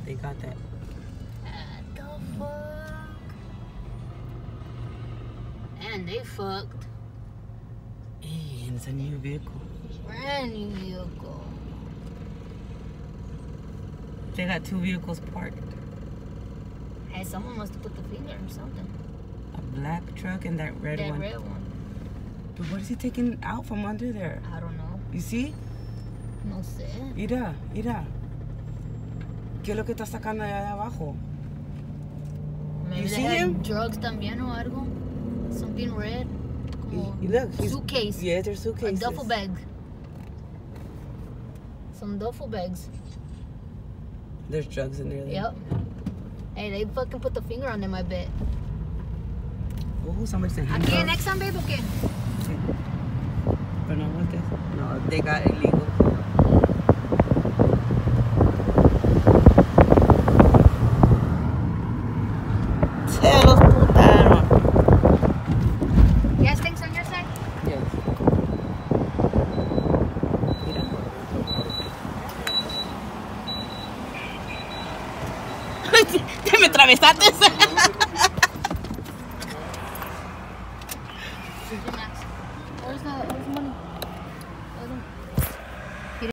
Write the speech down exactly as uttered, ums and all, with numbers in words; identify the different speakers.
Speaker 1: They got that.
Speaker 2: What the fuck? And they fucked.
Speaker 1: Hey, and it's a new vehicle.
Speaker 2: Brand new vehicle.
Speaker 1: They got two vehicles parked.
Speaker 2: Hey, someone must have put the finger or something.
Speaker 1: A black truck and that red
Speaker 2: that
Speaker 1: one.
Speaker 2: red one.
Speaker 1: But what is he taking out from under there?
Speaker 2: I don't know.
Speaker 1: You see?
Speaker 2: No sé.
Speaker 1: Mira, mira. ¿Qué es lo que está sacando allá de abajo?
Speaker 2: Maybe
Speaker 1: You
Speaker 2: they
Speaker 1: see
Speaker 2: had
Speaker 1: him?
Speaker 2: drugs también o algo. Something red. Como
Speaker 1: Y- Look, he's,
Speaker 2: suitcase.
Speaker 1: yes, they're
Speaker 2: A
Speaker 1: suitcases.
Speaker 2: duffel bag. Some duffel bags.
Speaker 1: There's drugs in there. Then.
Speaker 2: Yep. Hey, they fucking put the finger on them, I bet.
Speaker 1: Oh, somebody said
Speaker 2: ¿Aquí en
Speaker 1: handcuffs.
Speaker 2: Exxon, babe, o qué?
Speaker 1: But no, what this? No, they got illegal. Se los putaron.
Speaker 2: Gas tanks on your side?
Speaker 1: Yes. Mira. Te me atravesaste.